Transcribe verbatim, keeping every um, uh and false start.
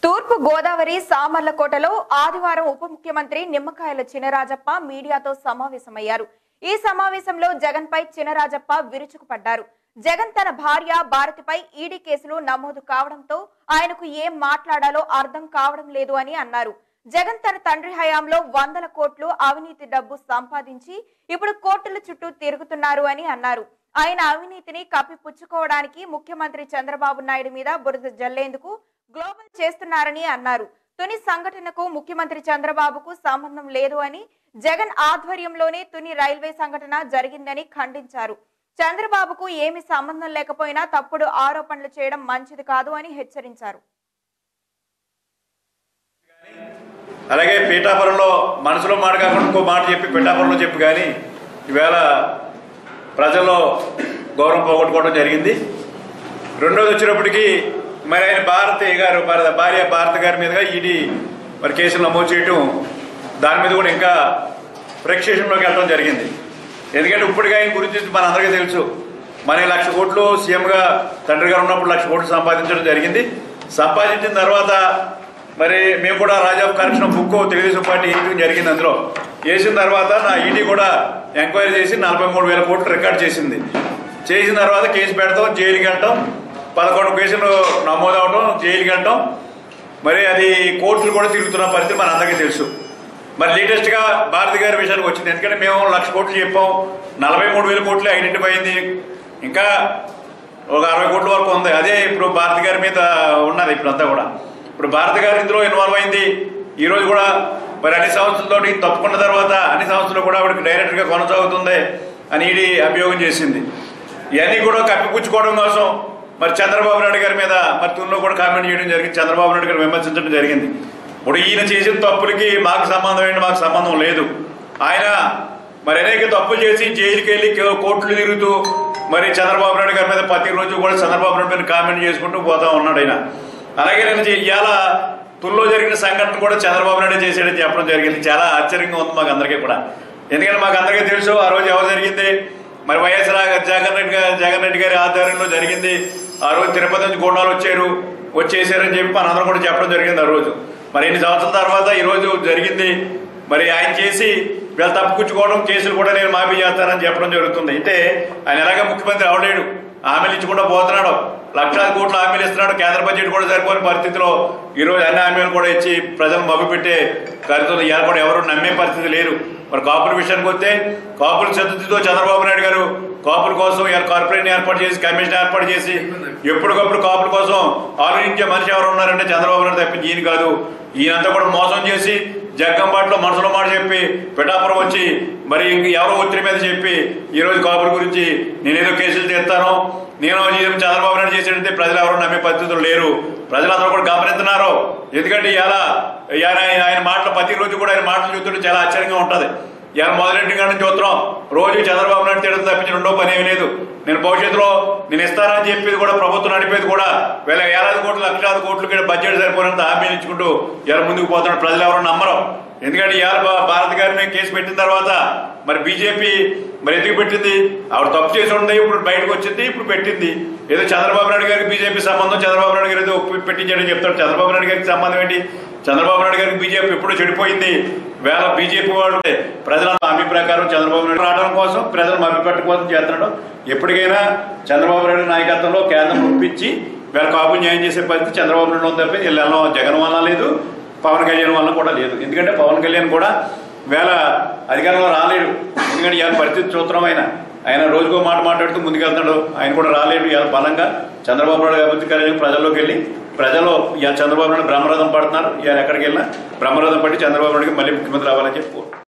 తూర్పు గోదావరి సామర్లకోటలో ఆదివారం ఉప ముఖ్యమంత్రి నిమ్మకాయల చినరాజప్ప మీడియాతో సమావేశమయ్యారు. ఈ సమావేశంలో జగన్ పై చినరాజప్ప విరుచుకుపడ్డారు. జగన్ తన భార్య భారతిపై ఈడీ కేసులు నమోదు కావడంతో ఆయనకు ఏం మాట్లాడాలో అర్థం కావడం లేదు అని అన్నారు. జగన్ తన తండ్రి హయాంలో వందల కోట్లు అవినీతి డబ్బు సంపాదించి ఇప్పుడు కోర్టుల చుట్టూ తిరుగుతున్నారు అని అన్నారు. ఆయన అవినీతిని కప్పిపుచ్చుకోవడానికి ముఖ్యమంత్రి చంద్రబాబు నాయుడు మీద బురద జల్లేందుకు గ్లోబల్ చేస్తున్నారని అన్నారు. తుని సంఘటనకు ముఖ్యమంత్రి చంద్రబాబుకు సంబంధం లేదు అని, జగన్ ఆధ్వర్యంలోనే తుని రైల్వే సంఘటన జరిగిందని ఖండించారు. చంద్రబాబుకు ఏమి సంబంధం లేకపోయినా తప్పుడు ఆరోపణలు చేయడం మంచిది కాదు అని హెచ్చరించారు. అలాగే పీఠాపురంలో మనసులో మాట కాకుండా ఇంకో మాట చెప్పి పీఠాపురంలో చెప్పి కానీ ఈవేళ ప్రజల్లో గౌరవం పోగొట్టుకోవడం జరిగింది. రెండోది వచ్చినప్పటికీ మరి ఆయన భారతి గారు భార్య భారతి గారి మీదుగా ఈడీ మరి కేసులు నమోదు చేయటం, దాని మీద కూడా ఇంకా ప్రేక్షేషంలోకి వెళ్ళడం జరిగింది. ఎందుకంటే ఇప్పటికీ ఆయన గురించి మన అందరికీ తెలుసు. మన లక్ష కోట్లు సీఎంగా తండ్రి గారు ఉన్నప్పుడు లక్ష కోట్లు సంపాదించడం జరిగింది. సంపాదించిన తర్వాత మరి మేము కూడా Raja of corruption book Telugu Desam party వేయడం జరిగింది. అందులో వేసిన తర్వాత నా ఈడీ కూడా ఎంక్వైరీ చేసి నలభై మూడు వేల కోట్లు రికార్డ్ చేసింది. చేసిన తర్వాత కేసు పెడతాం, జైలుకి వెళ్ళటం, పదకొండు కేసులు నమోదు అవడం, జైలుకి వెళ్ళటం, మరి అది కోర్టులు కూడా తిరుగుతున్న పరిస్థితి మన అందరికీ తెలుసు. మరి లేటెస్ట్గా భారతి గారి విషయానికి వచ్చింది. ఎందుకంటే మేము లక్ష కోట్లు చెప్పాం, నలభై మూడు వేల కోట్లు ఐడెంటిఫై అయింది, ఇంకా ఒక అరవై కోట్ల వరకు ఉంది. అదే ఇప్పుడు భారతి గారి మీద ఉన్నది ఇప్పుడంతా కూడా. ఇప్పుడు భారతి గారు ఇందులో ఇన్వాల్వ్ అయింది. ఈ రోజు కూడా మరి అన్ని సంస్థలతో తప్పుకున్న తర్వాత అన్ని సంస్థలు కూడా ఆవిడకి డైరెక్ట్ గా కొనసాగుతుంది అని ఈడీ అభియోగం చేసింది. ఇవన్నీ కూడా కప్పిపుచ్చుకోవడం కోసం మరి చంద్రబాబు నాయుడు గారి మీద మరి తుల్లో కూడా కామెంట్ చేయడం జరిగింది. చంద్రబాబు నాయుడు గారు విమర్శించడం జరిగింది. ఇప్పుడు ఈయన చేసిన తప్పులకి మాకు సంబంధం ఏంటి? మాకు సంబంధం లేదు. ఆయన మరి అనేక తప్పులు చేసి జైలుకి వెళ్ళి కోర్టులు తిరుగుతూ మరి చంద్రబాబు నాయుడు గారి మీద ప్రతి రోజు కూడా చంద్రబాబు నాయుడు మీద కామెంట్ చేసుకుంటూ పోతా ఉన్నాడు ఆయన. అలాగే నేను ఇవాళ తుల్లో జరిగిన సంఘటన కూడా చంద్రబాబు నాయుడు చేసాడని చెప్పడం జరిగింది. చాలా ఆశ్చర్యంగా ఉంది మాకు అందరికీ కూడా. ఎందుకంటే మాకు అందరికీ తెలుసు ఆ రోజు ఎవరు జరిగింది. మరి వైఎస్ జగన్ రెడ్డి గారి జగన్ రెడ్డి గారి ఆధ్వర్యంలో జరిగింది. ఆ రోజు తిరుపతి నుంచి గోండాలు వచ్చారు, వచ్చేసారని చెప్పి మనందరం కూడా చెప్పడం జరిగింది ఆ రోజు. మరి ఎన్ని సంవత్సరాల తర్వాత ఈ రోజు జరిగింది. మరి ఆయన చేసి వీళ్ళు తప్పుకుచ్చుకోవడం, కేసులు కూడా నేను మాఫీ చేస్తానని చెప్పడం జరుగుతుంది. అయితే ఆయన ఎలాగ ముఖ్యమంత్రి అవలేడు, హామీలు ఇచ్చకుండా పోతున్నాడు, లక్షలాది కోట్లు హామీలు ఇస్తున్నాడు. కేంద్ర బడ్జెట్ కూడా సరిపోయిన పరిస్థితిలో ఈ రోజు అన్ని హామీలు కూడా ఇచ్చి ప్రజలు మభ్యపెట్టే కార్యక్రమం ఇవాళ కూడా ఎవరు నమ్మే పరిస్థితి లేరు. మరి కాపుల విషయానికి వస్తే కాపుల చతుర్థితో చంద్రబాబు నాయుడు గారు కాపుల కోసం కార్పొరేట్ ఏర్పాటు చేసి కమిషన్ ఏర్పాటు చేసి ఎప్పటికప్పుడు కాపుల కోసం ఆలోచించే మనిషి ఎవరు ఉన్నారంటే చంద్రబాబు నాయుడు తప్పించి ఈయన కాదు. ఈయనంతా కూడా మోసం చేసి జగ్గంబాట్లో మనసులో మాట చెప్పి పిఠాపురం వచ్చి మరి ఇంక ఎవరో ఒత్తిడి మీద చెప్పి ఈ రోజు కాపుల గురించి నేనేదో కేసులు చేస్తాను, నేను చంద్రబాబు నాయుడు చేసేటంటే ప్రజలు ఎవరు నమ్మే పరిస్థితులు లేరు. ప్రజలందరూ కూడా గమనిస్తున్నారు. ఎందుకంటే ఇలా ఆయన మాటలు ప్రతి రోజు కూడా ఆయన మాటలు చూస్తుంటే చాలా ఆశ్చర్యంగా ఉంటది. ఇలా మొదలెంటి కానీ చూస్తున్నాం, రోజు చంద్రబాబు నాయుడు తిడతా తప్పించి రెండో పని ఏమీ లేదు. నేను భవిష్యత్తులో నేను ఇస్తానని చెప్పేది కూడా ప్రభుత్వం నడిపేది కూడా వేల వేలాది కోట్లు లక్షలాది కోట్లు బడ్జెట్ సరిపోయినంత హామీలు ఇచ్చుకుంటూ ఇలా ముందుకు పోతున్నాడు. ప్రజలు ఎవరు నమ్మరు. ఎందుకంటే ఇవాళ భారతి గారిని కేసు పెట్టిన తర్వాత మరి బీజేపీ మరి ఎందుకు పెట్టింది? ఆవిడ తప్పు చేసి ఉంది, ఇప్పుడు బయటకు వచ్చింది, ఇప్పుడు పెట్టింది. ఏదో చంద్రబాబు నాయుడు గారికి బీజేపీ సంబంధం, చంద్రబాబు నాయుడు గారు ఏదో పెట్టించాడని చెప్తాడు. చంద్రబాబు నాయుడు గారికి సంబంధం ఏంటి? చంద్రబాబు నాయుడు గారికి బీజేపీ ఎప్పుడూ చెడిపోయింది. వేళ బీజేపీ వాళ్ళు ప్రజల హామీ ప్రకారం చంద్రబాబు నాయుడు రావడం కోసం ప్రజలు మభ్యపెట్టడం కోసం చేస్తున్నాడు. ఎప్పటికైనా చంద్రబాబు నాయుడు నాయకత్వంలో కేంద్రం ఒప్పించి వేళ కాపు న్యాయం చేసే పరిస్థితి చంద్రబాబు నాయుడు తప్పి వీళ్ళలో జగన్ వల్ల లేదు, పవన్ కళ్యాణ్ వల్ల కూడా లేదు. ఎందుకంటే పవన్ కళ్యాణ్ కూడా వేళ అధికారంలో రాలేడు. ఎందుకంటే ఇవాళ పరిస్థితి చూస్తున్నాం. ఆయన ఆయన రోజుకో మాట మాట్లాడుతూ ముందుకెళ్తాడు. ఆయన కూడా రాలేడు. ఇవాళ బలంగా చంద్రబాబు నాయుడు అభివృద్ధి కార్యక్రమం ప్రజల్లోకి వెళ్ళి ప్రజలు ఇవాళ చంద్రబాబు నాయుడు బ్రహ్మరథం పడుతున్నారు. ఇవాళ ఎక్కడికి వెళ్ళినా బ్రహ్మరథం పట్టి చంద్రబాబు నాయుడుకి మళ్ళీ ముఖ్యమంత్రి రావాలని చెప్పి